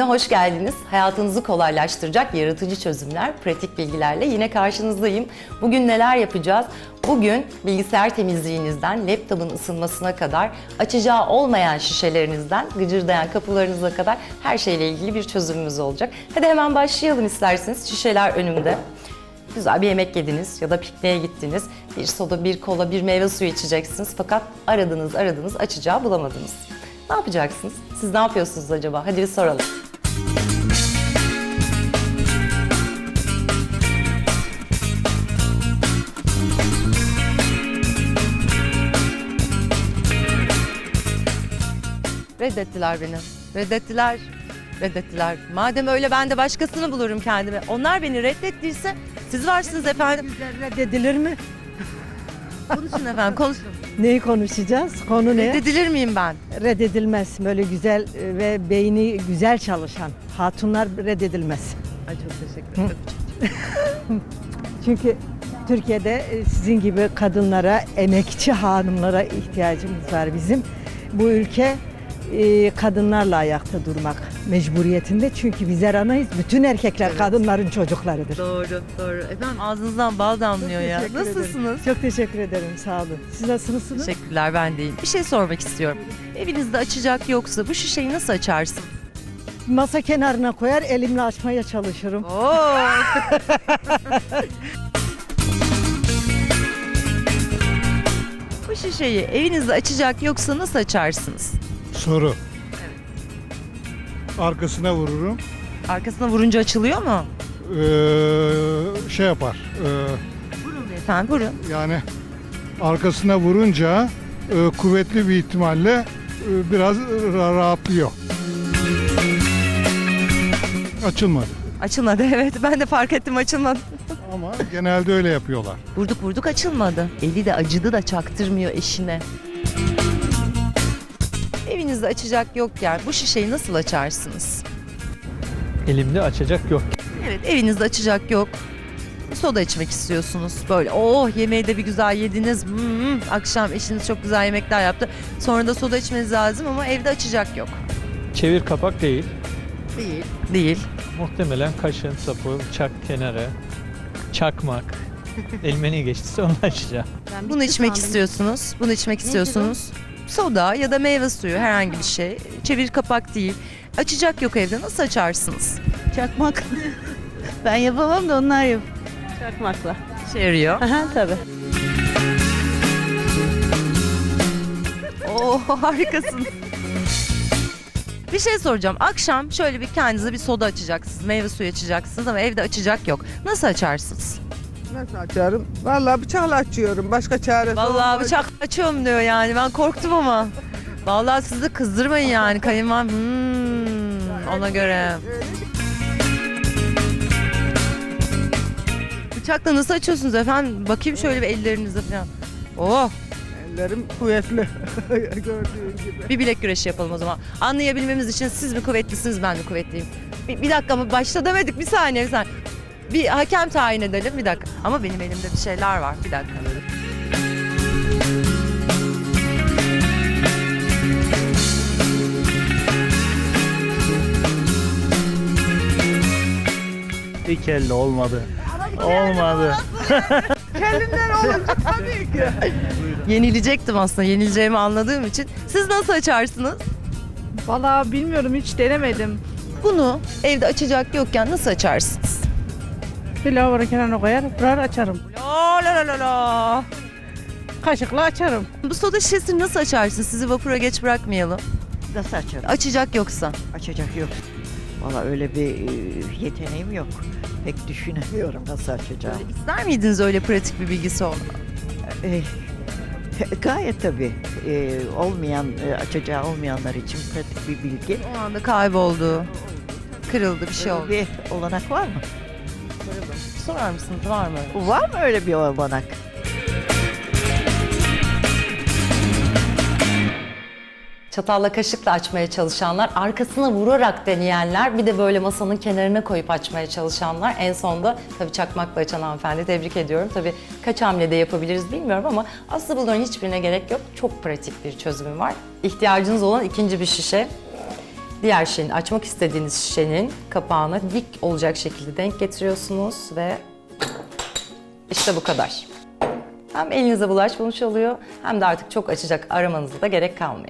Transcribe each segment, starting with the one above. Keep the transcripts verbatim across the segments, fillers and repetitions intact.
Bölümüne hoş geldiniz. Hayatınızı kolaylaştıracak yaratıcı çözümler, pratik bilgilerle yine karşınızdayım. Bugün neler yapacağız? Bugün bilgisayar temizliğinizden laptopun ısınmasına kadar, açacağı olmayan şişelerinizden gıcırdayan kapılarınıza kadar her şeyle ilgili bir çözümümüz olacak. Hadi hemen başlayalım isterseniz. Şişeler önümde. Güzel bir yemek yediniz ya da pikniğe gittiniz. Bir soda, bir kola, bir meyve suyu içeceksiniz. Fakat aradınız aradınız açacağı bulamadınız. Ne yapacaksınız? Siz ne yapıyorsunuz acaba? Hadi bir soralım. Reddettiler beni. Reddettiler. Reddettiler. Madem öyle ben de başkasını bulurum kendime. Onlar beni reddettiyse siz varsınız efendim. Reddedilir mi? Konuşun efendim, konuşun. Neyi konuşacağız? Konu ne? Reddedilir miyim ben? Reddedilmez. Böyle güzel ve beyni güzel çalışan hatunlar reddedilmez. Ay çok teşekkür ederim. Çünkü Türkiye'de sizin gibi kadınlara, emekçi hanımlara ihtiyacımız var bizim. Bu ülke kadınlarla ayakta durmak mecburiyetinde. Çünkü bizler anayız. Bütün erkekler evet. Kadınların çocuklarıdır. Doğru, doğru. Efendim ağzınızdan bal damlıyor ya. Nasılsınız? Ederim. Çok teşekkür ederim. Sağ olun. Siz nasılsınız? Teşekkürler, ben deyim. Bir şey sormak istiyorum. Evinizde açacak yoksa bu şişeyi nasıl açarsın? Masa kenarına koyar, elimle açmaya çalışırım. Oo. Bu şişeyi evinizde açacak yoksa nasıl açarsınız? Soru. Evet. Arkasına vururum. Arkasına vurunca açılıyor mu? Ee, şey yapar. E, Vurun efendim, vurun. Yani arkasına vurunca e, kuvvetli bir ihtimalle e, biraz rahatlıyor. Açılmadı. Açılmadı evet. Ben de fark ettim, açılmadı. Ama genelde öyle yapıyorlar. Vurduk vurduk açılmadı. Eli de acıdı da çaktırmıyor eşine. Evinizde açacak yokken bu şişeyi nasıl açarsınız? Elimde açacak yok. Evet, evinizde açacak yok. Soda içmek istiyorsunuz. Böyle oh yemeği de bir güzel yediniz. Hmm, akşam eşiniz çok güzel yemekler yaptı. Sonra da soda içmeniz lazım ama evde açacak yok. Çevir kapak değil. Değil. Değil. Muhtemelen kaşın, sapı, bıçak kenarı, çakmak. Elime ne geçtiyse onu açacağım. Bunu içmek istiyorsunuz. Bunu içmek istiyorsunuz. Soda ya da meyve suyu, herhangi bir şey. Çevir kapak değil. Açacak yok evde. Nasıl açarsınız? Çakmak. Ben yapamam da onlar yap. Çakmakla. İşe yarıyor. Aha tabii. Oo harikasın. Bir şey soracağım. Akşam şöyle bir kendinize bir soda açacaksınız, meyve suyu açacaksınız ama evde açacak yok. Nasıl açarsınız? Nasıl açarım? Vallahi bıçakla açıyorum. Başka çaresi Vallahi olmaz. bıçak açıyorum diyor yani. Ben korktum ama. Vallahi sizi de kızdırmayın yani. Kayınvalidem hmm, ona göre. Bıçakla nasıl açıyorsunuz efendim? Bakayım şöyle bir ellerinize falan. Oh! Ellerim kuvvetli. Gördüğün gibi. Bir bilek güreşi yapalım o zaman. Anlayabilmemiz için siz mi kuvvetlisiniz, ben mi kuvvetliyim? Bir, bir dakika mı? Başta demedik. Bir saniye, bir saniye. Bir hakem tayin edelim. Bir dakika. Ama benim elimde bir şeyler var. Bir dakika. İki elle olmadı. Olmadı. Kendinden olunca tabii ki. Yenilecektim aslında. Yenileceğimi anladığım için. Siz nasıl açarsınız? Vallahi bilmiyorum, hiç denemedim. Bunu evde açacak yokken nasıl açarsınız? Bir lavabo kenarına koyar, burar açarım. La la la la la. Kaşıkla açarım. Bu soda şişesini nasıl açarsınız? Sizi vapura geç bırakmayalım. Nasıl açarım? Açacak yoksa. Açacak yok. Valla öyle bir e, yeteneğim yok. Pek düşünemiyorum nasıl açacağım. İster miydiniz öyle pratik bir bilgisi olmak? E, gayet tabii. E, olmayan, e, açacağı olmayanlar için pratik bir bilgi. O anda kayboldu. Kırıldı, bir şey oldu. Bir olanak var mı? Sorar mısınız? Var mı? Var mı öyle bir olanak? Çatalla kaşıkla açmaya çalışanlar, arkasına vurarak deneyenler, bir de böyle masanın kenarına koyup açmaya çalışanlar. En sonda tabii çakmakla açan hanımefendi, tebrik ediyorum. Tabii kaç hamlede yapabiliriz bilmiyorum ama aslında bunların hiçbirine gerek yok. Çok pratik bir çözümü var. İhtiyacınız olan ikinci bir şişe. Diğer şişenin, açmak istediğiniz şişenin kapağına dik olacak şekilde denk getiriyorsunuz ve işte bu kadar. Hem elinize bulaşmamış oluyor hem de artık çok açacak aramanıza da gerek kalmıyor.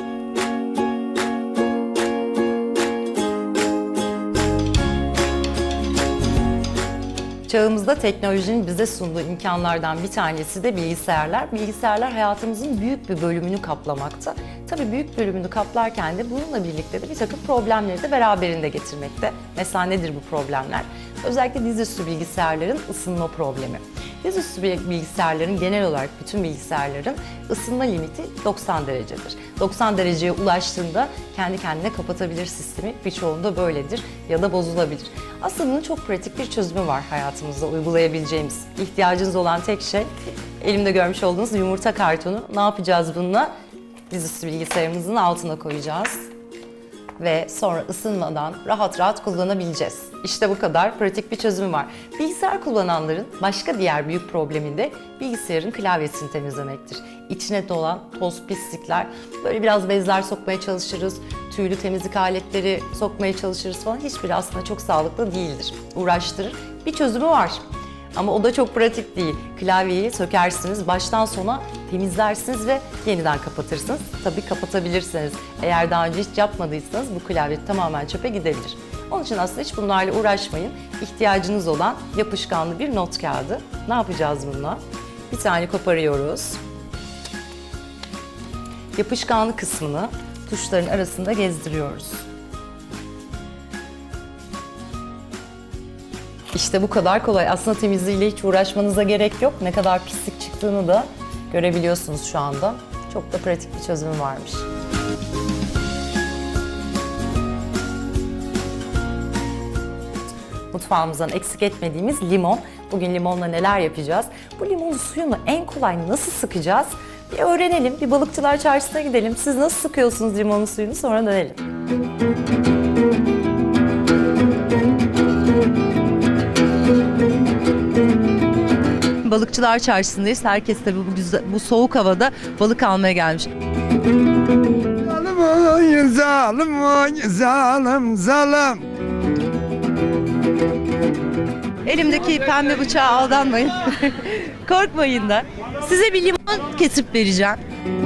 Çağımızda teknolojinin bize sunduğu imkanlardan bir tanesi de bilgisayarlar. Bilgisayarlar hayatımızın büyük bir bölümünü kaplamakta. Tabii büyük bölümünü kaplarken de bununla birlikte de bir takım problemleri de beraberinde getirmekte. Mesela nedir bu problemler? Özellikle dizüstü bilgisayarların ısınma problemi. Dizüstü bilgisayarların, genel olarak bütün bilgisayarların ısınma limiti doksan derecedir. doksan dereceye ulaştığında kendi kendine kapatabilir sistemi, birçoğunda böyledir ya da bozulabilir. Aslında bunun çok pratik bir çözümü var hayatımızda uygulayabileceğimiz. İhtiyacınız olan tek şey, elimde görmüş olduğunuz yumurta kartonu. Ne yapacağız bununla? Dizüstü bilgisayarımızın altına koyacağız ve sonra ısınmadan rahat rahat kullanabileceğiz. İşte bu kadar pratik bir çözüm var. Bilgisayar kullananların başka diğer büyük problemi de bilgisayarın klavyesini temizlemektir. İçine dolan toz, pislikler, böyle biraz bezler sokmaya çalışırız, tüylü temizlik aletleri sokmaya çalışırız falan. Hiçbiri aslında çok sağlıklı değildir, uğraştırır. Bir çözümü var. Ama o da çok pratik değil. Klavyeyi sökersiniz, baştan sona temizlersiniz ve yeniden kapatırsınız. Tabii kapatabilirsiniz. Eğer daha önce hiç yapmadıysanız bu klavye tamamen çöpe gidebilir. Onun için aslında hiç bunlarla uğraşmayın. İhtiyacınız olan yapışkanlı bir not kağıdı. Ne yapacağız bununla? Bir tane koparıyoruz. Yapışkanlı kısmını tuşların arasında gezdiriyoruz. İşte bu kadar kolay. Aslında temizliğiyle hiç uğraşmanıza gerek yok. Ne kadar pislik çıktığını da görebiliyorsunuz şu anda. Çok da pratik bir çözümü varmış. Mutfağımızdan eksik etmediğimiz limon. Bugün limonla neler yapacağız? Bu limonun suyunu en kolay nasıl sıkacağız? Bir öğrenelim. Bir balıkçılar çarşısına gidelim. Siz nasıl sıkıyorsunuz limonun suyunu? Sonra dönelim. Balıkçılar çarşısındayız. Herkes tabii bu, güzel, bu soğuk havada balık almaya gelmiş. Zalim oy, zalim oy, zalim, zalim. Elimdeki pembe bıçağa aldanmayın. Korkmayın da. Size bir limon kesip vereceğim.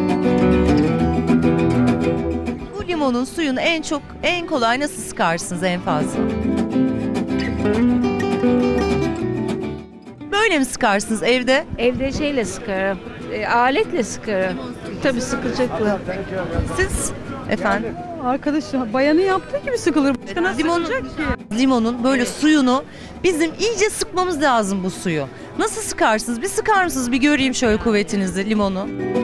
Bu limonun suyunu en çok, en kolay nasıl sıkarsınız en fazla? Böyle mi sıkarsınız evde? Evde şeyle sıkarım, e, aletle sıkarım. Tabii sıkılacaklı. Siz efendim? Arkadaşlar bayanı yaptığı gibi sıkılır. Başka nasıl Limonun, sıkılacak ki? limonun böyle suyunu bizim iyice sıkmamız lazım bu suyu. Nasıl sıkarsınız? Bir sıkar mısınız? Bir göreyim şöyle kuvvetinizi limonu.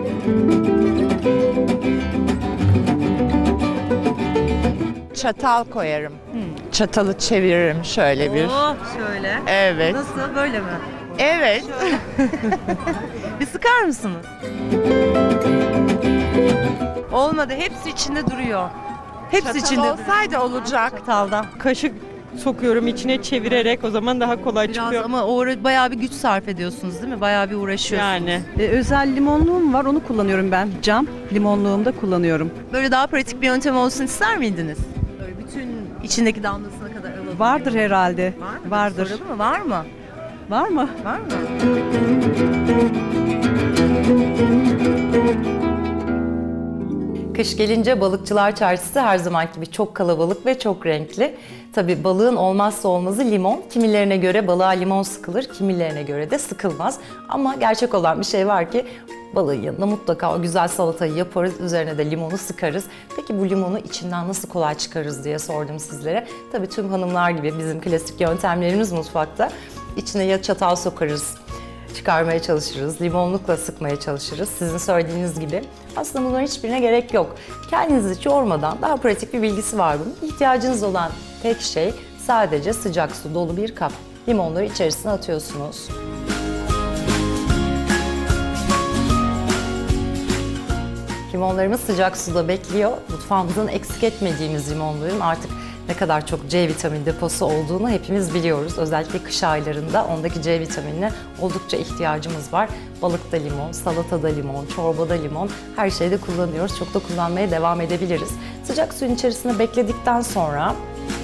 Çatal koyarım. Çatalı çeviririm şöyle bir. Oh şöyle. Evet. Nasıl? Böyle mi? Evet. Bir sıkar mısınız? Olmadı. Hepsi içinde duruyor. Hepsi Çatal içinde olsaydı olacak. çatalda. Kaşık sokuyorum içine çevirerek, o zaman daha kolay Biraz çıkıyor. ama o ara bayağı bir güç sarf ediyorsunuz değil mi? Bayağı bir uğraşıyorsunuz. Yani. Ee, özel limonluğum var, onu kullanıyorum ben. Cam limonluğumda kullanıyorum. Böyle daha pratik bir yöntem olsun ister miydiniz? Böyle bütün içindeki damlasına kadar alalım. Vardır herhalde. Var mı? Vardır. Soralım mı? Var mı? Var mı? Var mı? Kış gelince balıkçılar çarşısı her zamanki gibi çok kalabalık ve çok renkli. Tabii balığın olmazsa olmazı limon. Kimilerine göre balığa limon sıkılır, kimilerine göre de sıkılmaz. Ama gerçek olan bir şey var ki balığın yanına mutlaka o güzel salatayı yaparız, üzerine de limonu sıkarız. Peki bu limonu içinden nasıl kolay çıkarırız diye sordum sizlere. Tabii tüm hanımlar gibi bizim klasik yöntemlerimiz mutfakta. İçine ya çatal sokarız, çıkarmaya çalışırız, limonlukla sıkmaya çalışırız. Sizin söylediğiniz gibi. Aslında bunların hiçbirine gerek yok. Kendinizi hiç yormadan daha pratik bir bilgisi var bunun. İhtiyacınız olan tek şey sadece sıcak su dolu bir kap. Limonları içerisine atıyorsunuz. Limonlarımız sıcak suda bekliyor. Mutfağımızdan eksik etmediğimiz limonların artık ne kadar çok C vitamini deposu olduğunu hepimiz biliyoruz. Özellikle kış aylarında ondaki C vitaminine oldukça ihtiyacımız var. Balıkta limon, salatada limon, çorbada limon, her şeyde kullanıyoruz. Çok da kullanmaya devam edebiliriz. Sıcak suyun içerisinde bekledikten sonra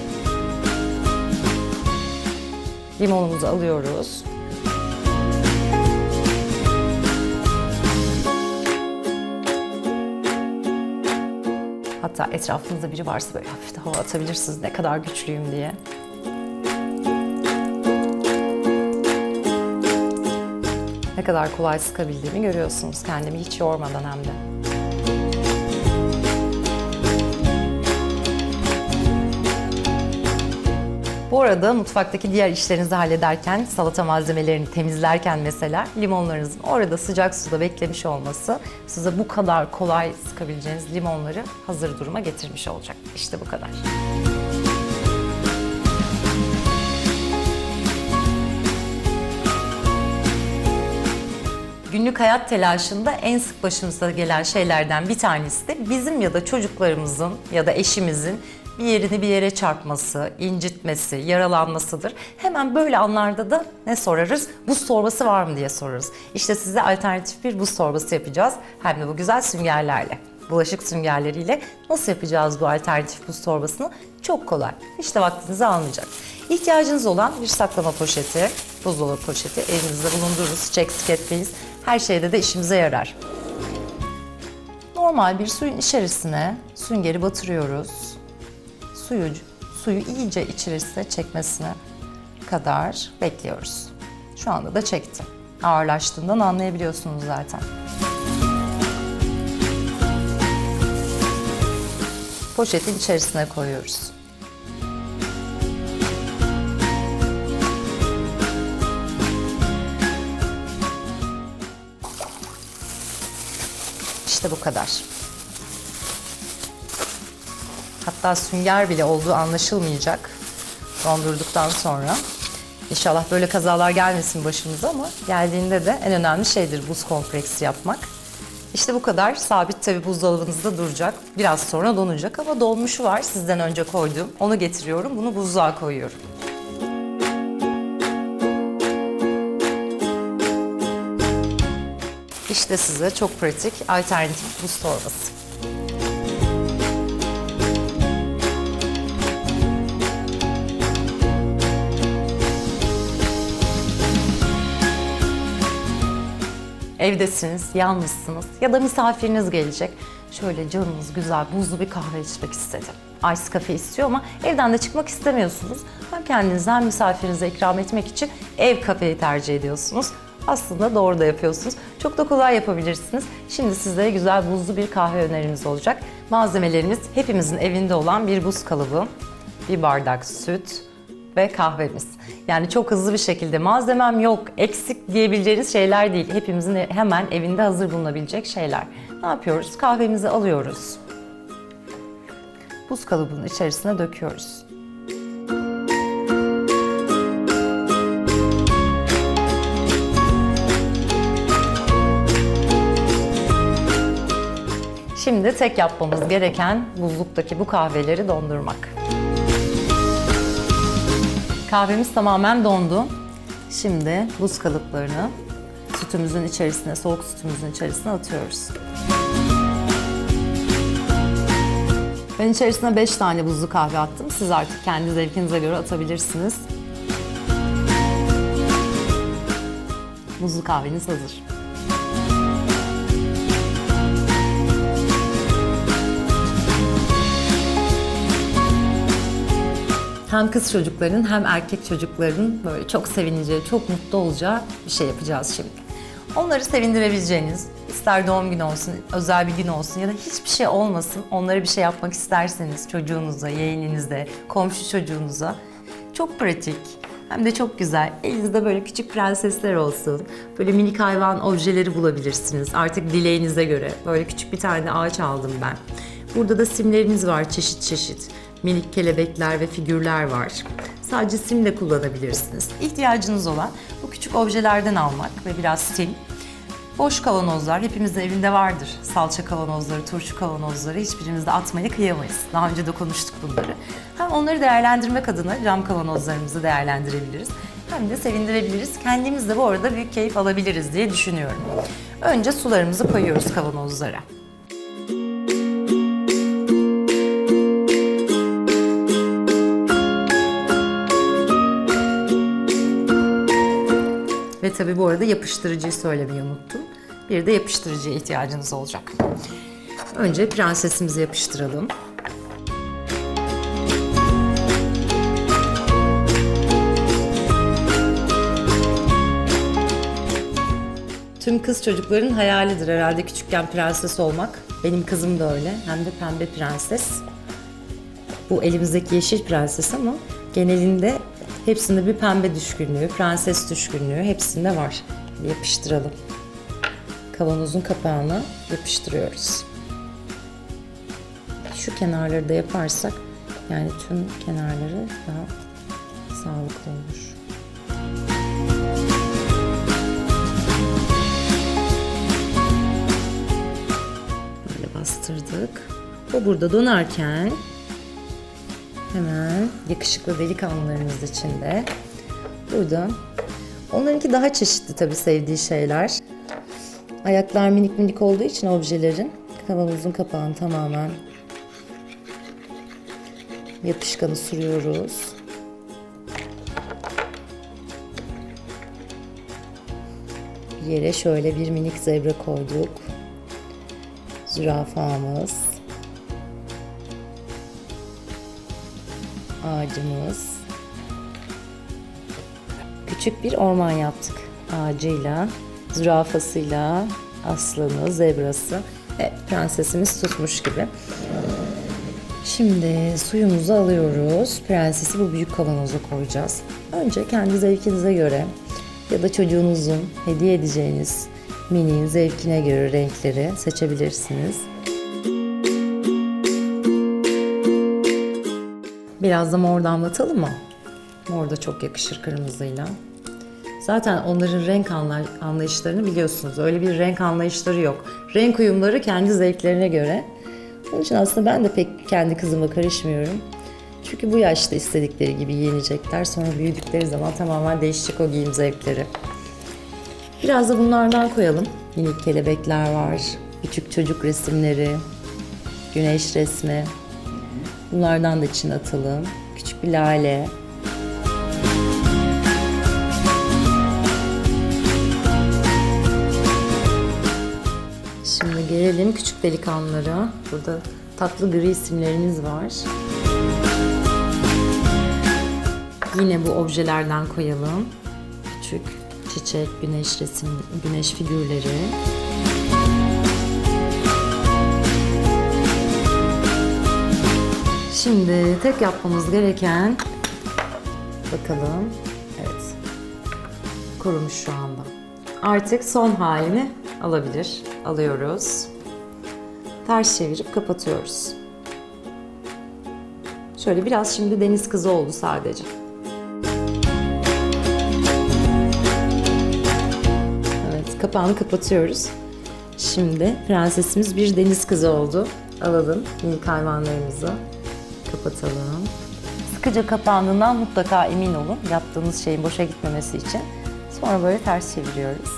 limonumuzu alıyoruz. Hatta etrafınızda biri varsa böyle hafif de hava atabilirsiniz ne kadar güçlüyüm diye. Ne kadar kolay sıkabildiğimi görüyorsunuz, kendimi hiç yormadan hem de. Bu arada mutfaktaki diğer işlerinizi hallederken, salata malzemelerini temizlerken mesela limonlarınızın orada sıcak suda beklemiş olması size bu kadar kolay sıkabileceğiniz limonları hazır duruma getirmiş olacak. İşte bu kadar. Günlük hayat telaşında en sık başımıza gelen şeylerden bir tanesi de bizim ya da çocuklarımızın ya da eşimizin bir yerini bir yere çarpması, incitmesi, yaralanmasıdır. Hemen böyle anlarda da ne sorarız? Buz torbası var mı diye sorarız. İşte size alternatif bir buz torbası yapacağız. Hem de bu güzel süngerlerle, bulaşık süngerleriyle. Nasıl yapacağız bu alternatif buz torbasını? Çok kolay. Hiç de vaktinizi almayacak. İhtiyacınız olan bir saklama poşeti, buzdolabı poşeti elinizde bulundururuz. Hiç eksik etmeyiz. Her şeyde de işimize yarar. Normal bir suyun içerisine süngeri batırıyoruz. Suyu, suyu iyice içerisine çekmesine kadar bekliyoruz. Şu anda da çekti. Ağırlaştığından anlayabiliyorsunuz zaten. Poşetin içerisine koyuyoruz. İşte bu kadar. Hatta sünger bile olduğu anlaşılmayacak dondurduktan sonra. İnşallah böyle kazalar gelmesin başımıza ama geldiğinde de en önemli şeydir buz kompreksi yapmak. İşte bu kadar. Sabit tabii buzdolabınızda duracak. Biraz sonra donacak ama donmuşu var sizden önce koyduğum. Onu getiriyorum. Bunu buzluğa koyuyorum. İşte size çok pratik alternatif buz torbası. Evdesiniz, yalnızsınız ya da misafiriniz gelecek. Şöyle canınız güzel buzlu bir kahve içmek istedi. Ice cafe istiyor ama evden de çıkmak istemiyorsunuz. Hem kendinize hem misafirinize ikram etmek için ev kafeyi tercih ediyorsunuz. Aslında doğru da yapıyorsunuz. Çok da kolay yapabilirsiniz. Şimdi sizlere güzel buzlu bir kahve önerimiz olacak. Malzemelerimiz hepimizin evinde olan bir buz kalıbı, bir bardak süt ve kahvemiz. Yani çok hızlı bir şekilde malzemem yok, eksik diyebileceğiniz şeyler değil. Hepimizin hemen evinde hazır bulunabilecek şeyler. Ne yapıyoruz? Kahvemizi alıyoruz. Buz kalıbının içerisine döküyoruz. Şimdi tek yapmamız gereken buzluktaki bu kahveleri dondurmak. Kahvemiz tamamen dondu. Şimdi buz kalıplarını sütümüzün içerisine, soğuk sütümüzün içerisine atıyoruz. Ben içerisine beş tane buzlu kahve attım. Siz artık kendi zevkinize göre atabilirsiniz. Buzlu kahveniz hazır. Hem kız çocukların hem erkek çocukların böyle çok sevineceği, çok mutlu olacağı bir şey yapacağız şimdi. Onları sevindirebileceğiniz, ister doğum günü olsun, özel bir gün olsun ya da hiçbir şey olmasın, onlara bir şey yapmak isterseniz çocuğunuza, yeğeninize, komşu çocuğunuza çok pratik hem de çok güzel. Elinizde böyle küçük prensesler olsun, böyle minik hayvan objeleri bulabilirsiniz artık dileğinize göre. Böyle küçük bir tane ağaç aldım ben. Burada da simlerimiz var çeşit çeşit. Minik kelebekler ve figürler var. Sadece sim de kullanabilirsiniz. İhtiyacınız olan bu küçük objelerden almak ve biraz sim. Boş kavanozlar hepimizin evinde vardır. Salça kavanozları, turşu kavanozları hiçbirimiz de atmaya kıyamayız. Daha önce de konuştuk bunları. Hem onları değerlendirmek adına cam kavanozlarımızı değerlendirebiliriz. Hem de sevindirebiliriz. Kendimiz de bu arada büyük keyif alabiliriz diye düşünüyorum. Önce sularımızı koyuyoruz kavanozlara. Ve tabii bu arada yapıştırıcıyı söylemeyi unuttum. Bir de yapıştırıcıya ihtiyacınız olacak. Önce prensesimizi yapıştıralım. Tüm kız çocukların hayalidir herhalde küçükken prenses olmak. Benim kızım da öyle. Hem de pembe prenses. Bu elimizdeki yeşil prenses ama genelinde hepsinde bir pembe düşkünlüğü, prenses düşkünlüğü hepsinde var. Yapıştıralım. Kavanozun kapağına yapıştırıyoruz. Şu kenarları da yaparsak yani tüm kenarları daha sağlıklı olur. Böyle bastırdık. O burada donarken hemen yakışıklı delikanlılarımız için de burada. Onlarınki daha çeşitli tabii sevdiği şeyler. Ayaklar minik minik olduğu için objelerin kavanozun kapağını tamamen yapışkanı sürüyoruz. Yere şöyle bir minik zebra koyduk. Zürafamız. Ağacımız. Küçük bir orman yaptık. Ağacıyla, zürafasıyla, aslanı, zebrası ve prensesimiz tutmuş gibi. Şimdi suyumuzu alıyoruz. Prensesi bu büyük kavanoza koyacağız. Önce kendi zevkinize göre ya da çocuğunuzun hediye edeceğiniz miniğin zevkine göre renkleri seçebilirsiniz. Biraz da mor damlatalım mı? Mor da çok yakışır kırmızıyla. Zaten onların renk anlayışlarını biliyorsunuz. Öyle bir renk anlayışları yok. Renk uyumları kendi zevklerine göre. Onun için aslında ben de pek kendi kızıma karışmıyorum. Çünkü bu yaşta istedikleri gibi giyinecekler. Sonra büyüdükleri zaman tamamen değişecek o giyim zevkleri. Biraz da bunlardan koyalım. Minik kelebekler var. Küçük çocuk resimleri. Güneş resmi. Bunlardan da içine atalım. Küçük bir lale. Şimdi gelelim küçük delikanlılara. Burada tatlı gri isimlerimiz var. Yine bu objelerden koyalım. Küçük çiçek, güneş resim, güneş figürleri. Şimdi tek yapmamız gereken, bakalım, evet, kurumuş şu anda. Artık son halini alabilir. Alıyoruz. Ters çevirip kapatıyoruz. Şöyle biraz şimdi deniz kızı oldu sadece. Evet, kapağını kapatıyoruz. Şimdi prensesimiz bir deniz kızı oldu. Alalım minik hayvanlarımızı. Kapatalım. Sıkıca kapandığından mutlaka emin olun. Yaptığınız şeyin boşa gitmemesi için. Sonra böyle ters çeviriyoruz.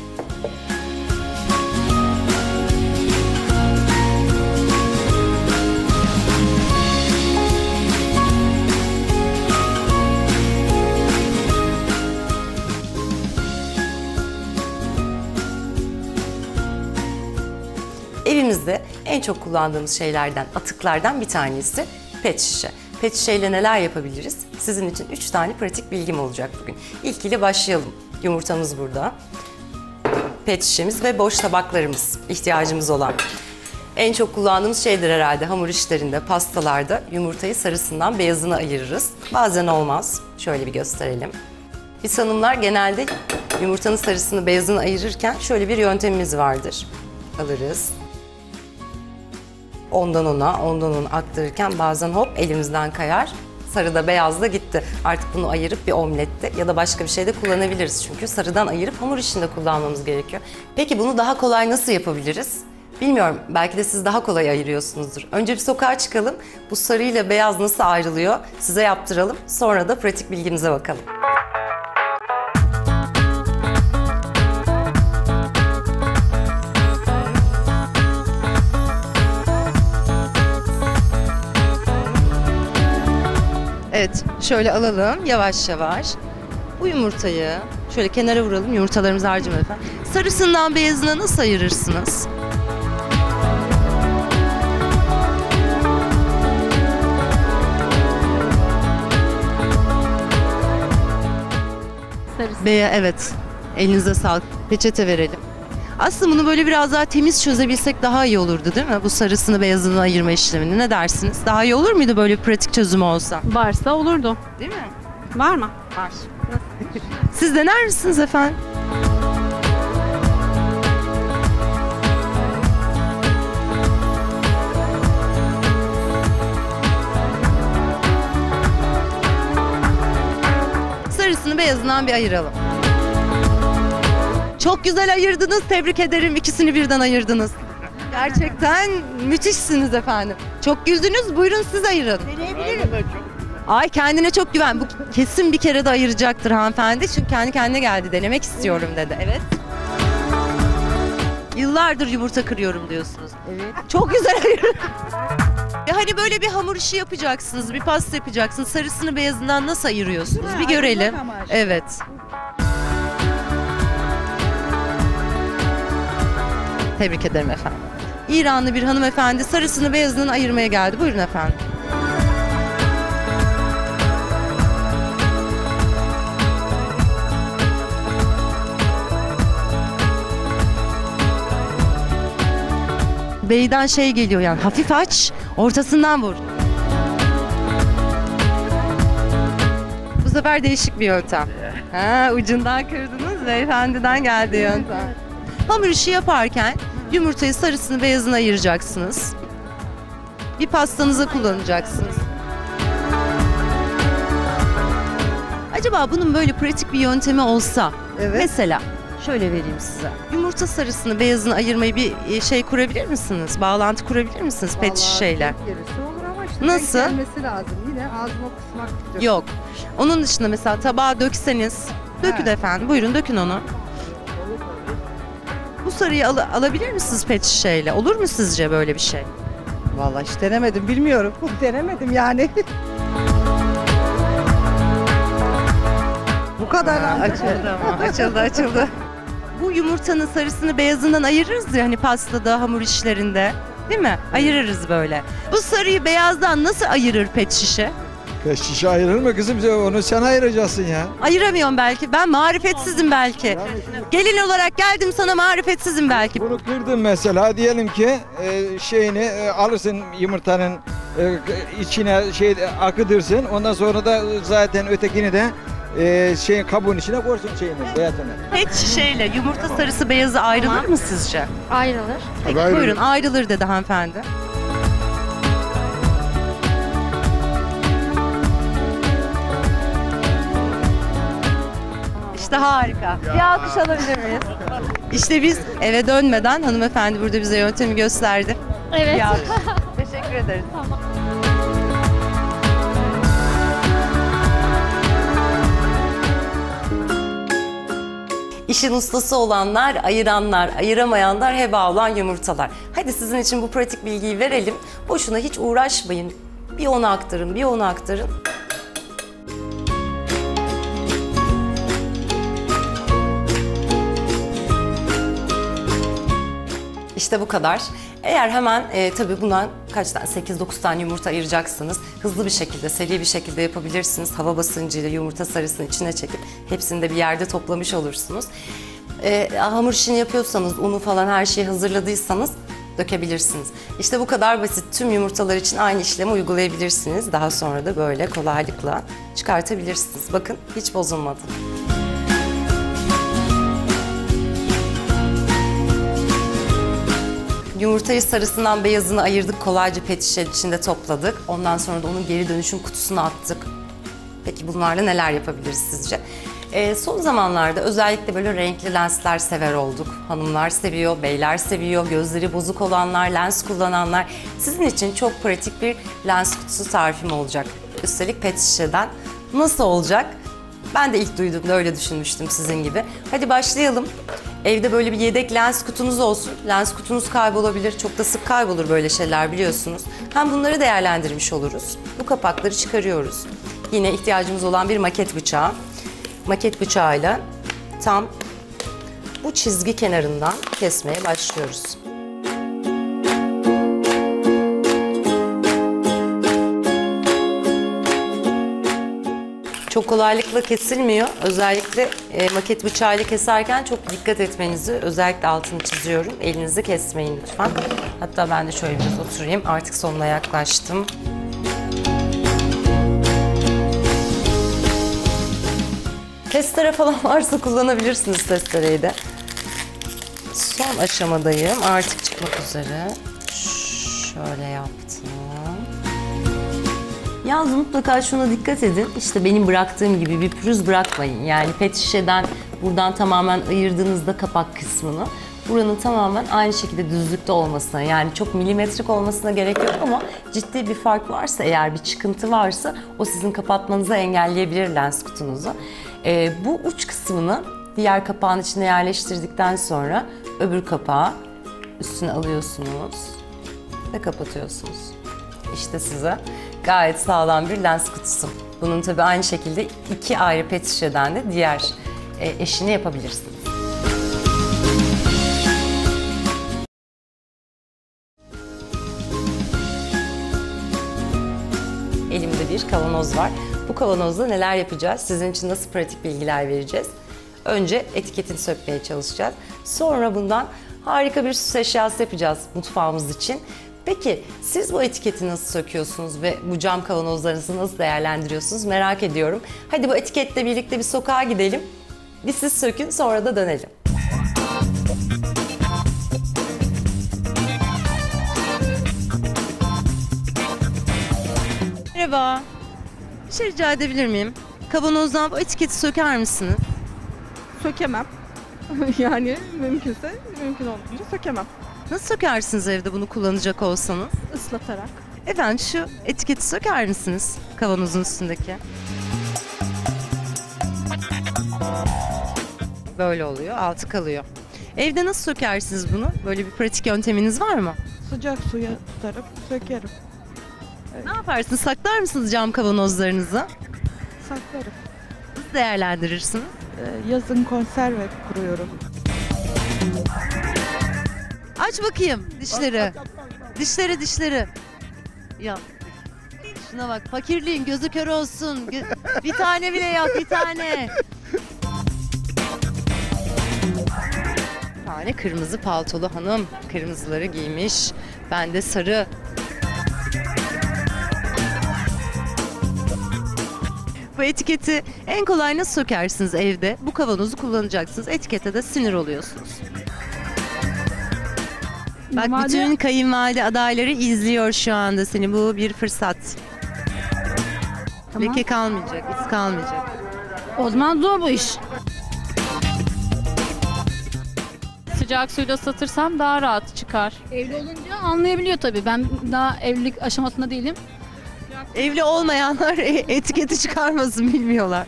Evimizde en çok kullandığımız şeylerden, atıklardan bir tanesi pet şişe. Pet şişeyle neler yapabiliriz? Sizin için üç tane pratik bilgim olacak bugün. İlk ile başlayalım. Yumurtamız burada. Pet şişemiz ve boş tabaklarımız ihtiyacımız olan. En çok kullandığımız şeydir herhalde hamur işlerinde, pastalarda yumurtayı sarısından beyazına ayırırız. Bazen olmaz. Şöyle bir gösterelim. Biz hanımlar genelde yumurtanın sarısını beyazını ayırırken şöyle bir yöntemimiz vardır. Alırız. Ondan ona, ondan ona aktarırken bazen hop elimizden kayar, Sarı da beyaz da gitti. Artık bunu ayırıp bir omlette ya da başka bir şeyde kullanabiliriz. Çünkü sarıdan ayırıp hamur işinde kullanmamız gerekiyor. Peki bunu daha kolay nasıl yapabiliriz? Bilmiyorum, belki de siz daha kolay ayırıyorsunuzdur. Önce bir sokağa çıkalım, bu sarı ile beyaz nasıl ayrılıyor size yaptıralım. Sonra da pratik bilgimize bakalım. Evet, şöyle alalım yavaş yavaş. Bu yumurtayı şöyle kenara vuralım, yumurtalarımızı harcamayalım efendim. Sarısından beyazına nasıl ayırırsınız? Beya, evet. Elinize sağlık. Peçete verelim. Aslında bunu böyle biraz daha temiz çözebilsek daha iyi olurdu değil mi? Bu sarısını beyazını ayırma işlemini. Ne dersiniz? Daha iyi olur muydu böyle bir pratik çözüm olsa? Varsa olurdu. Değil mi? Var mı? Var. Siz dener misiniz efendim? Sarısını beyazından bir ayıralım. Çok güzel ayırdınız. Tebrik ederim. İkisini birden ayırdınız. Gerçekten müthişsiniz efendim. Çok güldünüz. Buyurun siz ayırın. Deneyebilirim. Ay kendine çok güven. Bu kesin bir kere de ayıracaktır hanımefendi. Çünkü kendi kendine geldi. Denemek istiyorum dedi. Evet. Yıllardır yumurta kırıyorum diyorsunuz. Evet. Çok güzel ayırdın. Ya hani böyle bir hamur işi yapacaksınız, bir pasta yapacaksınız. Sarısını beyazından nasıl ayırıyorsunuz? Bir görelim. Evet. Tebrik ederim efendim. İranlı bir hanımefendi sarısını beyazından ayırmaya geldi. Buyurun efendim. Beyden şey geliyor yani hafif aç, ortasından vur. Bu sefer değişik bir yöntem. Ha, ucundan kırdınız, beyefendiden geldi yöntem. Hamur işi yaparken yumurtayı sarısını beyazını ayıracaksınız. Bir pastanıza kullanacaksınız. Acaba bunun böyle pratik bir yöntemi olsa, Evet. mesela şöyle vereyim size. Yumurta sarısını beyazını ayırmayı bir şey kurabilir misiniz? Bağlantı kurabilir misiniz pet şişeyle? Nasıl? Gelmesi lazım. Yine ağzıma kısmak. Yok. Onun dışında mesela tabağa dökseniz, dökün efendim. Buyurun dökün onu. Bu sarıyı al alabilir misiniz pet şişeyle? Olur mu sizce böyle bir şey? Vallahi hiç denemedim, bilmiyorum. Denemedim yani. Bu kadar. Aa, açıldı ama. Açıldı açıldı. Bu yumurtanın sarısını beyazından ayırırız ya hani pastada, hamur işlerinde. Değil mi? Ayırırız böyle. Bu sarıyı beyazdan nasıl ayırır pet şişe? Pet şişe ayırır mı kızım? Onu sen ayıracaksın ya. Ayıramıyorum belki. Ben marifetsizim belki. Gelin olarak geldim sana marifetsizim belki. Bunu kırdın mesela, diyelim ki e, şeyini e, alırsın yumurtanın e, içine şey akıdırsın. Ondan sonra da zaten ötekini de e, şeyin kabuğun içine koysun şeyini, beyazını. Pet şişeyle yumurta sarısı beyazı ayrılır mı sizce? Ayrılır. Peki, buyurun ayrılır dedi hanımefendi. İşte harika. Bir alkış alabilir miyiz? İşte biz eve dönmeden hanımefendi burada bize yöntemi gösterdi. Evet. Bir alkış. Teşekkür ederiz. Tamam. İşin ustası olanlar, ayıranlar, ayıramayanlar, heba olan yumurtalar. Hadi sizin için bu pratik bilgiyi verelim. Boşuna hiç uğraşmayın. Bir ona aktarın, bir ona aktarın. İşte bu kadar. Eğer hemen e, tabii bundan kaç tane, sekiz dokuz tane yumurta ayıracaksınız. Hızlı bir şekilde, seri bir şekilde yapabilirsiniz. Hava basıncıyla yumurta sarısını içine çekip hepsini de bir yerde toplamış olursunuz. E, hamur işini yapıyorsanız, unu falan her şeyi hazırladıysanız dökebilirsiniz. İşte bu kadar basit. Tüm yumurtalar için aynı işlemi uygulayabilirsiniz. Daha sonra da böyle kolaylıkla çıkartabilirsiniz. Bakın hiç bozulmadı. Yumurtayı sarısından beyazını ayırdık, kolayca pet şişe içinde topladık. Ondan sonra da onun geri dönüşüm kutusuna attık. Peki bunlarla neler yapabiliriz sizce? Ee, son zamanlarda özellikle böyle renkli lensler sever olduk. Hanımlar seviyor, beyler seviyor, gözleri bozuk olanlar, lens kullananlar. Sizin için çok pratik bir lens kutusu tarifim olacak. Üstelik pet şişeden. Nasıl olacak? Ben de ilk duyduğumda öyle düşünmüştüm sizin gibi. Hadi başlayalım. Evde böyle bir yedek lens kutunuz olsun. Lens kutunuz kaybolabilir. Çok da sık kaybolur böyle şeyler biliyorsunuz. Hem bunları değerlendirmiş oluruz. Bu kapakları çıkarıyoruz. Yine ihtiyacımız olan bir maket bıçağı. Maket bıçağıyla tam bu çizgi kenarından kesmeye başlıyoruz. Çok kolaylıkla kesilmiyor. Özellikle e, maket bıçağıyla keserken çok dikkat etmenizi özellikle altını çiziyorum. Elinizi kesmeyin lütfen. Hatta ben de şöyle biraz oturayım. Artık sonuna yaklaştım. Testere falan varsa kullanabilirsiniz testereyi de. Son aşamadayım. Artık çıkmak üzere. Şöyle yaptım. Yalnız mutlaka şuna dikkat edin. İşte benim bıraktığım gibi bir pürüz bırakmayın. Yani pet şişeden buradan tamamen ayırdığınızda kapak kısmını, buranın tamamen aynı şekilde düzlükte olmasına, yani çok milimetrik olmasına gerek yok ama ciddi bir fark varsa, eğer bir çıkıntı varsa o sizin kapatmanızı engelleyebilir lens kutunuzu. Ee, bu uç kısmını diğer kapağın içine yerleştirdikten sonra öbür kapağı üstüne alıyorsunuz ve kapatıyorsunuz. İşte size gayet sağlam bir lens kutusu. Bunun tabii aynı şekilde iki ayrı pet şişeden de diğer e, eşini yapabilirsiniz. Elimde bir kavanoz var. Bu kavanozda neler yapacağız? Sizin için nasıl pratik bilgiler vereceğiz? Önce etiketini sökmeye çalışacağız. Sonra bundan harika bir süs eşyası yapacağız mutfağımız için. Peki siz bu etiketi nasıl söküyorsunuz ve bu cam kavanozlarınızı nasıl değerlendiriyorsunuz merak ediyorum. Hadi bu etiketle birlikte bir sokağa gidelim. Bir siz sökün, sonra da dönelim. Merhaba. Bir şey rica edebilir miyim? Kavanozdan bu etiketi söker misiniz? Sökemem. Yani mümkünse, mümkün olduğunca sökemem. Nasıl sökersiniz evde bunu kullanacak olsanız? Islatarak. Efendim şu etiketi söker misiniz kavanozun üstündeki? Böyle oluyor, altı kalıyor. Evde nasıl sökersiniz bunu? Böyle bir pratik yönteminiz var mı? Sıcak suya tutarıp sökerim. Ne yaparsınız? Saklar mısınız cam kavanozlarınızı? Saklarım. Nasıl değerlendirirsiniz? Ee, yazın konserve kuruyorum. Aç bakayım dişleri. Dişleri dişleri. Ya şuna bak, fakirliğin gözü kör olsun. Gö- bir tane bile yok, bir tane. Bir tane kırmızı paltolu hanım. Kırmızıları giymiş. Ben de sarı. Bu etiketi en kolay nasıl sökersiniz evde? Bu kavanozu kullanacaksınız. Etikete de sinir oluyorsunuz. Bak Normalde- bütün kayınvalide adayları izliyor şu anda seni. Bu bir fırsat. Tamam. Leke kalmayacak, iz kalmayacak. O zaman zor bu iş. Sıcak suyla ısıtırsam daha rahat çıkar. Evli olunca anlayabiliyor tabii. Ben daha evlilik aşamasında değilim. Evli olmayanlar etiketi çıkarmasın, bilmiyorlar.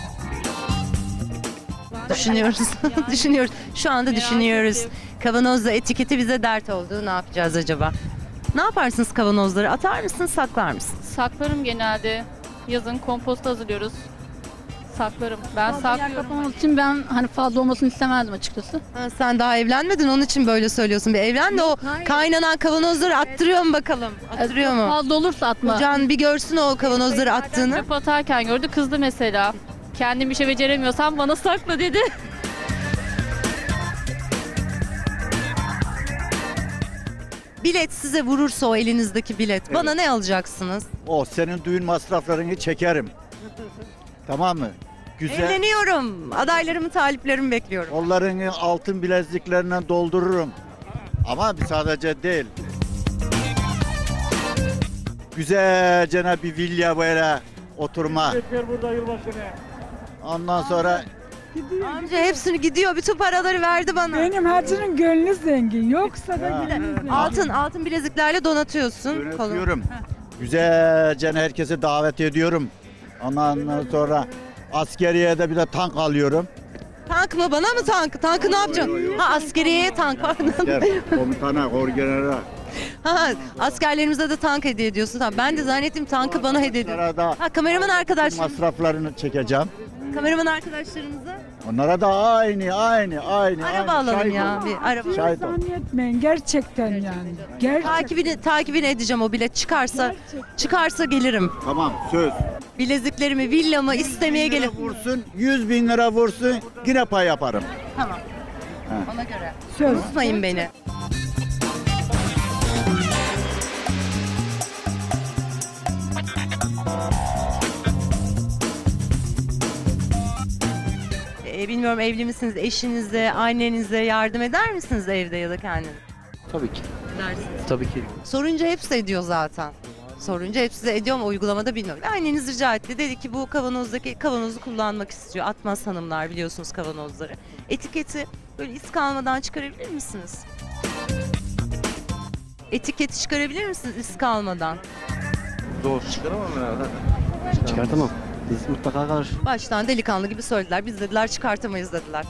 Düşünüyoruz, düşünüyoruz. Şu anda Merak düşünüyoruz. ettim. Kavanozda etiketi bize dert oldu. Ne yapacağız acaba? Ne yaparsınız kavanozları? Atar mısınız, saklar mısınız? Saklarım genelde. Yazın kompost hazırlıyoruz. Saklarım. Ben Yer saklıyorum. kapamak için ben hani fazla olmasını istemezdim açıkçası. Ha, sen daha evlenmedin, onun için böyle söylüyorsun. Bir evlen de o hayır. kaynanan kavanozları attırıyor mu bakalım? Attırıyor mu? Fazla olursa atma. Can bir görsün o kavanozları attığını. Çöp atarken gördü, kızdı mesela. Kendim bir şey beceremiyorsam bana sakla dedi. Bilet size vurursa, o elinizdeki bilet, bana ne alacaksınız? O senin düğün masraflarını çekerim. Tamam mı? Güzel. Evleniyorum. Adaylarımı, taliplerimi bekliyorum. Onların altın bileziklerinden doldururum. Ama bir sadece değil. Güzelce bir villa böyle oturma. Ondan sonra Amca hepsini gidiyor. Bütün paraları verdi bana. Benim hacının gönlü zengin. Yoksa da Ha. gönlü zengin. Altın, altın bileziklerle donatıyorsun. yönetiyorum. Güzelce herkesi davet ediyorum. Ondan sonra askeriye de bir de tank alıyorum. Tank mı? Bana mı tank? Tankı ne yapacaksın? Ha, askeriyeye tank var. Asker, komutana, orgenera. Ha, askerlerimize de tank hediye ediyorsun. Tamam. Ben de zannettim tankı bana hediye ediyorsun. Onlara da Ha, kameraman arkadaşlar. masraflarını çekeceğim. Kameraman arkadaşlarımıza Onlara da aynı, aynı, aynı. araba aynı. alalım Şahit ya. ol. Bir araba. Şahit ol. Zannetmeyin gerçekten yani. Gerçekten. Takibini, takibini edeceğim o bilet çıkarsa. Çıkarsa gelirim. Tamam, söz. Bileziklerimi, villamı istemeye Bin lira gelirim. vursun, yüz bin lira vursun, yine pay yaparım. Tamam. Ha. Ona göre. Söz. Unutmayın beni. Ee, bilmiyorum, evli misiniz? Eşinize, annenize yardım eder misiniz evde ya da kendiniz? Tabii ki. Edersiniz. Tabii ki. Sorunca hepsi ediyor zaten. Sorunca hepsi de ediyor ama uygulamada bilmiyorum. Anneniz rica etti. Dedi ki bu kavanozdaki kavanozu kullanmak istiyor. Atmaz hanımlar, biliyorsunuz kavanozları. Etiketi böyle iz kalmadan çıkarabilir misiniz? Etiketi çıkarabilir misiniz iz kalmadan? Zor. Çıkaramam herhalde. Çıkartamam. Biz mutlaka kalır. Baştan delikanlı gibi söylediler. Biz dediler çıkartamayız dediler.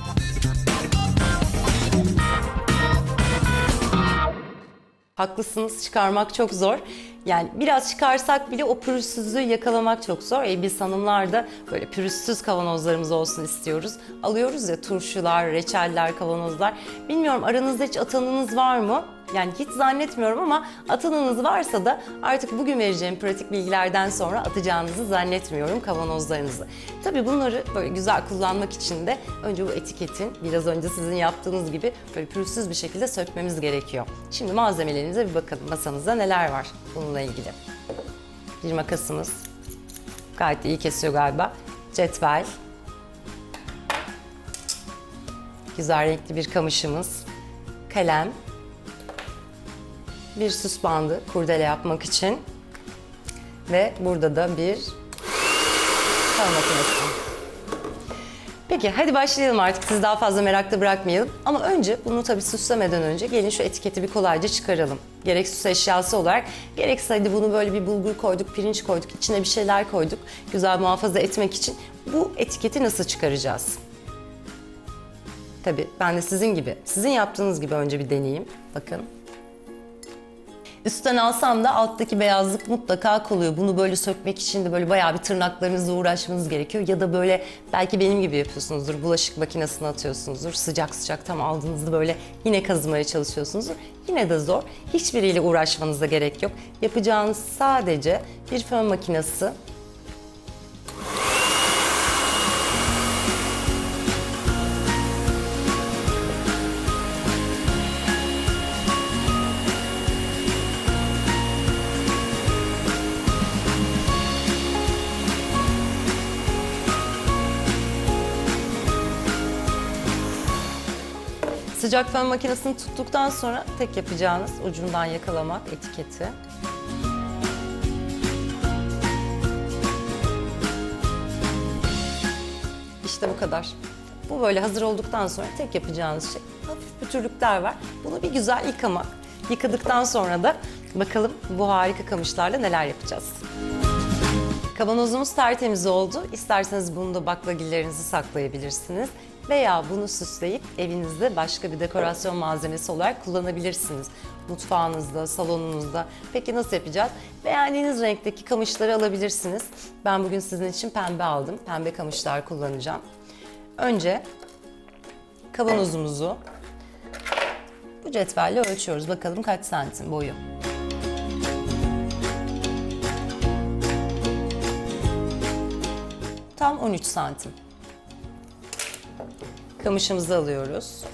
Haklısınız, çıkarmak çok zor. Yani biraz çıkarsak bile o pürüzsüzlüğü yakalamak çok zor. E biz hanımlar da böyle pürüzsüz kavanozlarımız olsun istiyoruz. Alıyoruz ya turşular, reçeller, kavanozlar. Bilmiyorum, aranızda hiç atanınız var mı? Yani hiç zannetmiyorum ama atanınız varsa da artık bugün vereceğim pratik bilgilerden sonra atacağınızı zannetmiyorum kavanozlarınızı. Tabii bunları böyle güzel kullanmak için de önce bu etiketin biraz önce sizin yaptığınız gibi böyle pürüzsüz bir şekilde sökmemiz gerekiyor. Şimdi malzemelerinize bir bakalım, masamızda neler var bununla ilgili. Bir makasımız, gayet iyi kesiyor galiba. Cetvel, güzel renkli bir kamışımız, kalem, bir süs bandı kurdele yapmak için ve burada da bir fön makinesi. Peki hadi başlayalım artık, sizi daha fazla merakta bırakmayalım. Ama önce bunu tabii süslemeden önce gelin şu etiketi bir kolayca çıkaralım. Gerek süs eşyası olarak, gerekse hadi bunu böyle bir bulgur koyduk, pirinç koyduk, içine bir şeyler koyduk. Güzel muhafaza etmek için bu etiketi nasıl çıkaracağız? Tabii ben de sizin gibi, sizin yaptığınız gibi önce bir deneyeyim. Bakın. Üstten alsam da alttaki beyazlık mutlaka kalıyor. Bunu böyle sökmek için de böyle bayağı bir tırnaklarınızla uğraşmanız gerekiyor. Ya da böyle belki benim gibi yapıyorsunuzdur. Bulaşık makinesine atıyorsunuzdur. Sıcak sıcak tam aldığınızda böyle yine kazımaya çalışıyorsunuzdur. Yine de zor. Hiçbiriyle uğraşmanıza gerek yok. Yapacağınız sadece bir fön makinesi. Sıcak fön makinesini tuttuktan sonra tek yapacağınız ucundan yakalamak etiketi. İşte bu kadar. Bu böyle hazır olduktan sonra tek yapacağınız şey, hafif pütürlükler var. Bunu bir güzel yıkamak. Yıkadıktan sonra da bakalım bu harika kamışlarla neler yapacağız. Kavanozumuz tertemiz oldu. İsterseniz bunu da baklagillerinizi saklayabilirsiniz. Veya bunu süsleyip evinizde başka bir dekorasyon malzemesi olarak kullanabilirsiniz. Mutfağınızda, salonunuzda. Peki nasıl yapacağız? Beğendiğiniz renkteki kamışları alabilirsiniz. Ben bugün sizin için pembe aldım. Pembe kamışlar kullanacağım. Önce kavanozumuzu bu cetvelle ölçüyoruz. Bakalım kaç santim boyu. Tam on üç santim. Kamışımızı alıyoruz.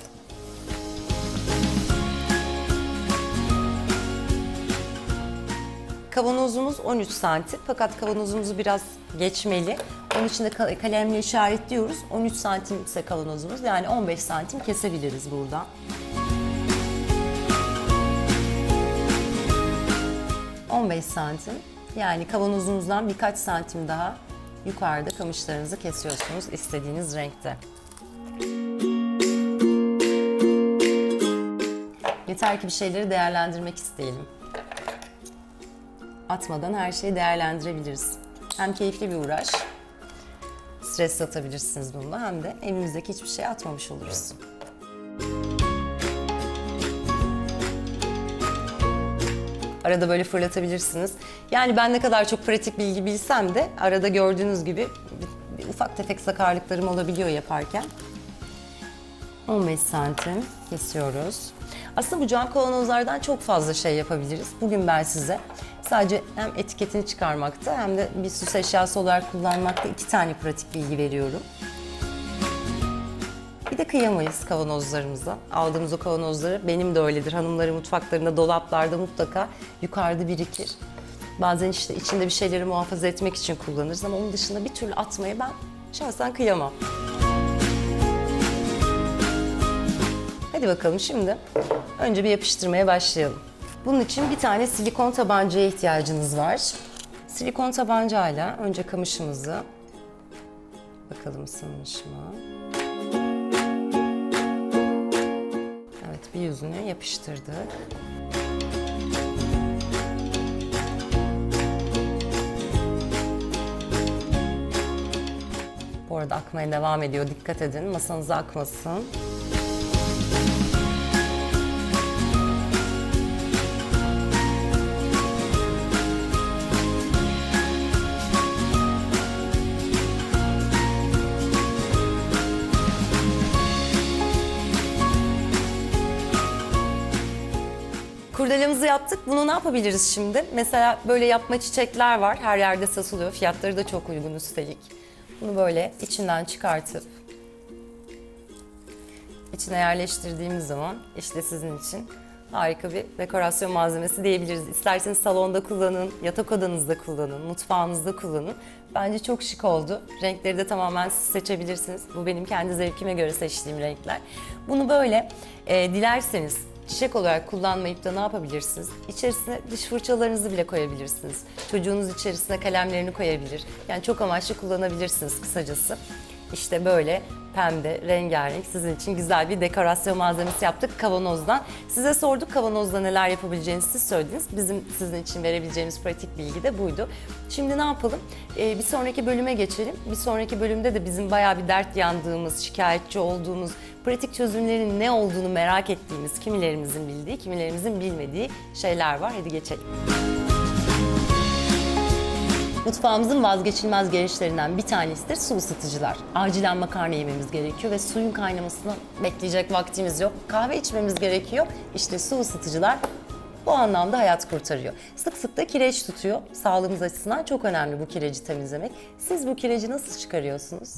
Kavanozumuz on üç santim fakat kavanozumuzu biraz geçmeli. Onun için de kalemle işaretliyoruz. on üç santim ise kavanozumuz, yani on beş santim kesebiliriz buradan. on beş santim. Yani kavanozunuzdan birkaç santim daha yukarıda kamışlarınızı kesiyorsunuz istediğiniz renkte. Yeter ki bir şeyleri değerlendirmek isteyelim. Atmadan her şeyi değerlendirebiliriz. Hem keyifli bir uğraş, stres atabilirsiniz bununla, hem de elimizdeki hiçbir şey atmamış oluruz. Arada böyle fırlatabilirsiniz. Yani ben ne kadar çok pratik bilgi bilsem de arada gördüğünüz gibi bir, bir ufak tefek sakarlıklarım olabiliyor yaparken. on beş santim kesiyoruz. Aslında bu cam kavanozlardan çok fazla şey yapabiliriz. Bugün ben size sadece hem etiketini çıkarmakta hem de bir süs eşyası olarak kullanmakta iki tane pratik bilgi veriyorum. Bir de kıyamayız kavanozlarımıza. Aldığımız o kavanozları, benim de öyledir. Hanımların mutfaklarında, dolaplarda mutlaka yukarıda birikir. Bazen işte içinde bir şeyleri muhafaza etmek için kullanırız ama onun dışında bir türlü atmaya ben şahsen kıyamam. Hadi bakalım şimdi önce bir yapıştırmaya başlayalım. Bunun için bir tane silikon tabancaya ihtiyacınız var. Silikon tabancayla önce kamışımızı, bakalım ısınmış mı? Evet, bir yüzüne yapıştırdık. Bu arada akmaya devam ediyor. Dikkat edin, masanıza akmasın. Kurdelamızı yaptık. Bunu ne yapabiliriz şimdi? Mesela böyle yapma çiçekler var. Her yerde satılıyor. Fiyatları da çok uygun üstelik. Bunu böyle içinden çıkartıp içine yerleştirdiğimiz zaman işte sizin için harika bir dekorasyon malzemesi diyebiliriz. İsterseniz salonda kullanın, yatak odanızda kullanın, mutfağınızda kullanın. Bence çok şık oldu. Renkleri de tamamen siz seçebilirsiniz. Bu benim kendi zevkime göre seçtiğim renkler. Bunu böyle e, dilerseniz çiçek olarak kullanmayıp da ne yapabilirsiniz? İçerisine diş fırçalarınızı bile koyabilirsiniz. Çocuğunuz içerisine kalemlerini koyabilir. Yani çok amaçlı kullanabilirsiniz kısacası. İşte böyle pembe, rengarenk sizin için güzel bir dekorasyon malzemesi yaptık kavanozdan. Size sorduk kavanozda neler yapabileceğinizi siz söylediniz. Bizim sizin için verebileceğimiz pratik bilgi de buydu. Şimdi ne yapalım? Ee, bir sonraki bölüme geçelim. Bir sonraki bölümde de bizim bayağı bir dert yandığımız, şikayetçi olduğumuz, pratik çözümlerin ne olduğunu merak ettiğimiz, kimilerimizin bildiği, kimilerimizin bilmediği şeyler var. Hadi geçelim. Mutfağımızın vazgeçilmez gereçlerinden bir tanesi de su ısıtıcılar. Acilen makarna yememiz gerekiyor ve suyun kaynamasını bekleyecek vaktimiz yok. Kahve içmemiz gerekiyor. İşte su ısıtıcılar bu anlamda hayat kurtarıyor. Sık sık da kireç tutuyor. Sağlığımız açısından çok önemli bu kireci temizlemek. Siz bu kireci nasıl çıkarıyorsunuz?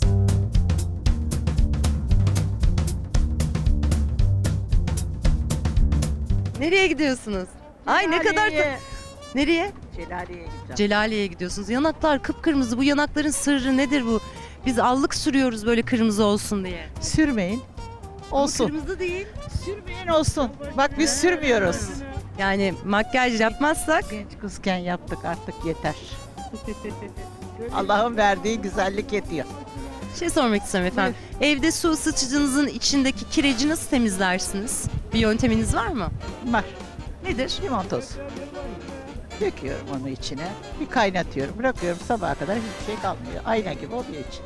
Nereye gidiyorsunuz? Ay ne kadar da... Nereye? Celaliye'ye gideceğim. Celaliye'ye gidiyorsunuz. Yanaklar kıpkırmızı. Bu yanakların sırrı nedir bu? Biz allık sürüyoruz böyle kırmızı olsun diye. Sürmeyin. Olsun. Ama kırmızı değil. Sürmeyin olsun. Bak biz sürmüyoruz. Yani makyaj yapmazsak. Genç kızken yaptık artık yeter. Allah'ın verdiği güzellik yetiyor. Bir şey sormak istiyorum efendim. Evet. Evde su ısıtıcınızın içindeki kireci nasıl temizlersiniz? Bir yönteminiz var mı? Var. Nedir? Limon tozu. Döküyorum onu içine. Bir kaynatıyorum. Bırakıyorum sabaha kadar hiçbir şey kalmıyor. Ayna gibi oluyor için.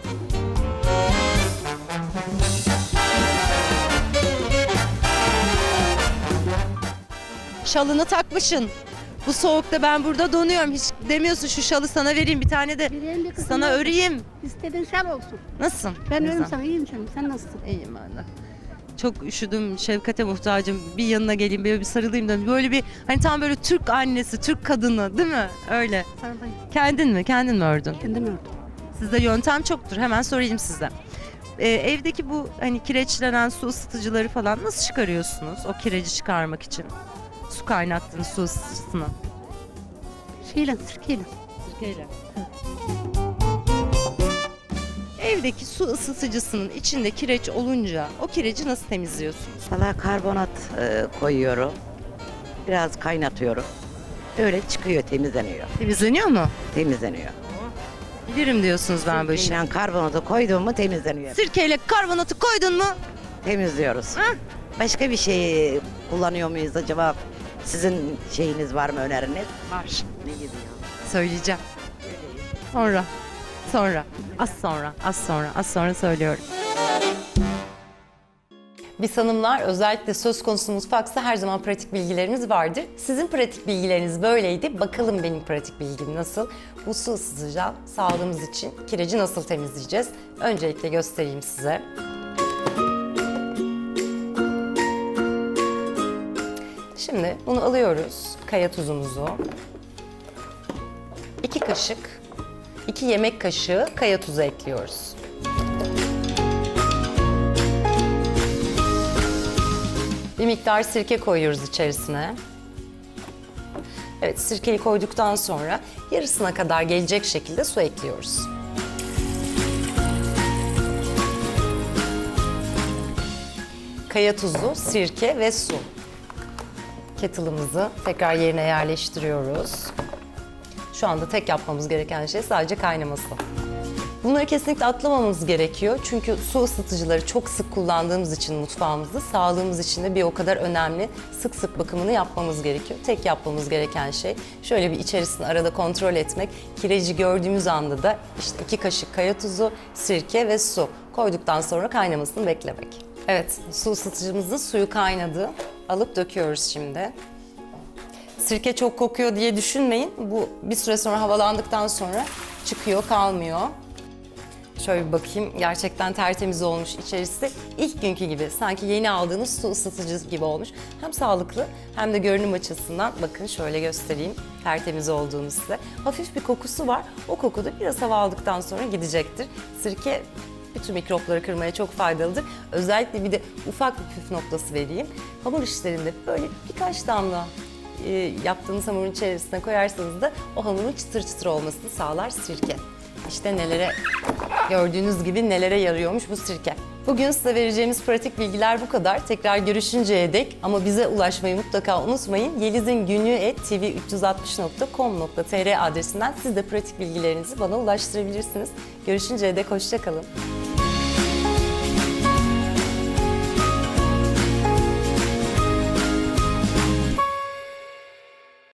Şalını takmışsın. Bu soğukta ben burada donuyorum. Hiç demiyorsun şu şalı sana vereyim bir tane de sana öreyim. İstediğin şal olsun. Nasılsın? Ben öyle sana iyiyim canım. Sen nasılsın? İyiyim ben de. Çok üşüdüm, şefkate muhtacım. Bir yanına geleyim, böyle bir sarılayım da. Böyle bir hani tam böyle Türk annesi, Türk kadını değil mi? Öyle. Sarılayım. Kendin mi? Kendin mi ördün? Kendim ördüm. Sizde yöntem çoktur. Hemen sorayım size. Ee, evdeki bu hani kireçlenen su ısıtıcıları falan nasıl çıkarıyorsunuz? O kireci çıkarmak için. Su kaynattığınız su ısıtıcısını. Şeyle, sirkeyle. Sirkeyle. Evdeki su ısıtıcısının içinde kireç olunca o kireci nasıl temizliyorsunuz? Valla karbonat e, koyuyorum. Biraz kaynatıyorum. Öyle çıkıyor, temizleniyor. Temizleniyor mu? Temizleniyor. Bilirim diyorsunuz ben bu işi. Sirkeyle karbonatı koydun mu temizleniyor. Sirkeyle karbonatı koydun mu? Temizliyoruz. Başka bir şey kullanıyor muyuz acaba? Sizin şeyiniz var mı, öneriniz? Var. Ne gibi ya? Söyleyeceğim. Sonra. Sonra. Az sonra. Az sonra. Az sonra söylüyorum. Biz hanımlar özellikle söz konusu mutfaksa her zaman pratik bilgilerimiz vardır. Sizin pratik bilgileriniz böyleydi. Bakalım benim pratik bilgim nasıl? Bu su ısıtıcı sağlığımız için kireci nasıl temizleyeceğiz? Öncelikle göstereyim size. Şimdi bunu alıyoruz. Kaya tuzumuzu. iki kaşık, iki yemek kaşığı kaya tuzu ekliyoruz. Bir miktar sirke koyuyoruz içerisine. Evet, sirkeyi koyduktan sonra yarısına kadar gelecek şekilde su ekliyoruz. Kaya tuzu, sirke ve su. Kettle'ımızı tekrar yerine yerleştiriyoruz. Şu anda tek yapmamız gereken şey sadece kaynaması. Bunları kesinlikle atlamamamız gerekiyor. Çünkü su ısıtıcıları çok sık kullandığımız için mutfağımızda sağlığımız için de bir o kadar önemli. Sık sık bakımını yapmamız gerekiyor. Tek yapmamız gereken şey şöyle bir içerisini arada kontrol etmek. Kireci gördüğümüz anda da işte iki kaşık kaya tuzu, sirke ve su koyduktan sonra kaynamasını beklemek. Evet, su ısıtıcımızın suyu kaynadı. Alıp döküyoruz şimdi. Sirke çok kokuyor diye düşünmeyin. Bu bir süre sonra havalandıktan sonra çıkıyor, kalmıyor. Şöyle bir bakayım, gerçekten tertemiz olmuş içerisi. İlk günkü gibi, sanki yeni aldığınız su ısıtıcısı gibi olmuş. Hem sağlıklı hem de görünüm açısından bakın şöyle göstereyim tertemiz olduğunu size. Hafif bir kokusu var. O koku da biraz hava aldıktan sonra gidecektir. Sirke bütün mikropları kırmaya çok faydalıdır. Özellikle bir de ufak bir püf noktası vereyim. Hamur işlerinde böyle birkaç damla e, yaptığınız hamurun içerisine koyarsanız da o hamurun çıtır çıtır olmasını sağlar sirke. İşte nelere, gördüğünüz gibi nelere yarıyormuş bu sirke. Bugün size vereceğimiz pratik bilgiler bu kadar. Tekrar görüşünceye dek ama bize ulaşmayı mutlaka unutmayın. Yeliz'in günlüğü et t v üç yüz altmış nokta com nokta t r adresinden siz de pratik bilgilerinizi bana ulaştırabilirsiniz. Görüşünceye dek hoşça kalın.